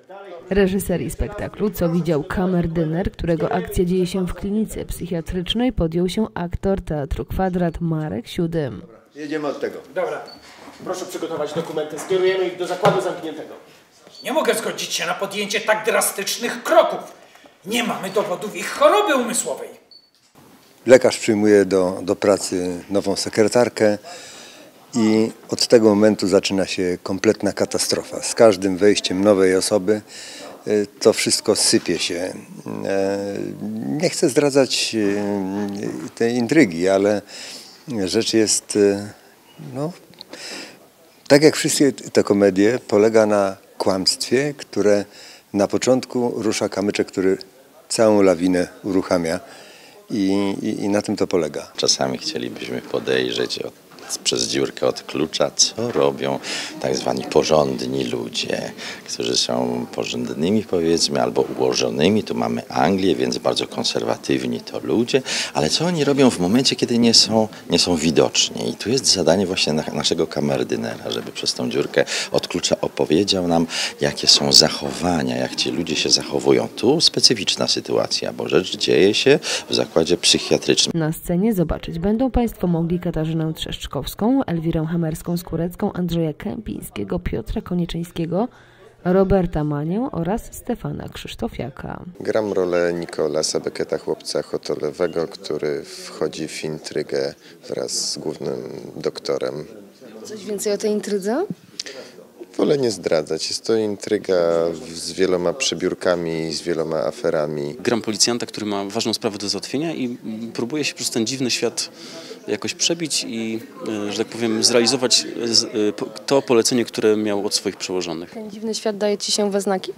Reżyserii spektaklu Co widział kamerdyner, którego akcja dzieje się w klinice psychiatrycznej, podjął się aktor Teatru Kwadrat Marek Siódym. Jedziemy od tego. Dobra, proszę przygotować dokumenty, skierujemy ich do zakładu zamkniętego. Nie mogę zgodzić się na podjęcie tak drastycznych kroków. Nie mamy dowodów ich choroby umysłowej. Lekarz przyjmuje do pracy nową sekretarkę i od tego momentu zaczyna się kompletna katastrofa. Z każdym wejściem nowej osoby to wszystko sypie się. Nie chcę zdradzać tej intrygi, ale rzecz jest, no, tak jak wszystkie te komedie, polega na kłamstwie, które na początku rusza kamyczek, który całą lawinę uruchamia i na tym to polega. Czasami chcielibyśmy podejrzeć przez dziurkę od klucza, co robią tak zwani porządni ludzie, którzy są porządnymi, powiedzmy, albo ułożonymi. Tu mamy Anglię, więc bardzo konserwatywni to ludzie, ale co oni robią w momencie, kiedy nie są widoczni? I tu jest zadanie właśnie naszego kamerdynera, żeby przez tą dziurkę od klucza opowiedział nam, jakie są zachowania, jak ci ludzie się zachowują. Tu specyficzna sytuacja, bo rzecz dzieje się w zakładzie psychiatrycznym. Na scenie zobaczyć będą Państwo mogli Katarzynę Trzeszczkowską, Elwirę Hamerską-Skórecką, Andrzeja Kępińskiego, Piotra Konieczyńskiego, Roberta Manię oraz Stefana Krzysztofiaka. Gram rolę Nicolasa Becketa, chłopca hotelowego, który wchodzi w intrygę wraz z głównym doktorem. Coś więcej o tej intrydze? Wolę nie zdradzać. Jest to intryga z wieloma przebiórkami, z wieloma aferami. Gram policjanta, który ma ważną sprawę do załatwienia i próbuje się przez ten dziwny świat jakoś przebić i, że tak powiem, zrealizować to polecenie, które miał od swoich przełożonych. Ten dziwny świat daje Ci się we znaki?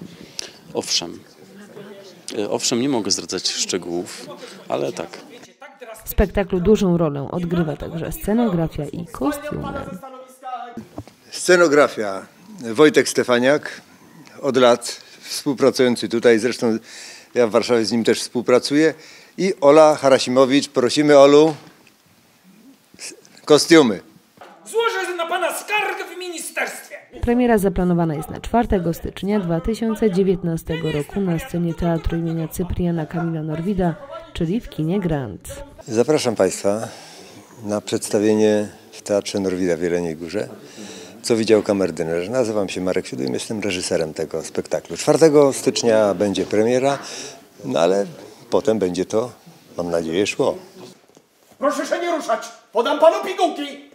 Owszem, nie mogę zdradzać szczegółów, ale tak. W spektaklu dużą rolę odgrywa także scenografia i kostiumy. Scenografia Wojtek Stefaniak, od lat współpracujący tutaj, zresztą ja w Warszawie z nim też współpracuję, i Ola Harasimowicz. Prosimy, Olu, kostiumy. Złożę na pana skargę w ministerstwie. Premiera zaplanowana jest na 4 stycznia 2019 roku na scenie Teatru imienia Cypriana Kamila Norwida, czyli w kinie Grand. Zapraszam Państwa na przedstawienie w Teatrze Norwida w Jeleniej Górze Co widział kamerdyner. Nazywam się Marek Siódym, jestem reżyserem tego spektaklu. 4 stycznia będzie premiera, no ale potem będzie to, mam nadzieję, szło. Proszę się nie ruszać, podam panu pigułki.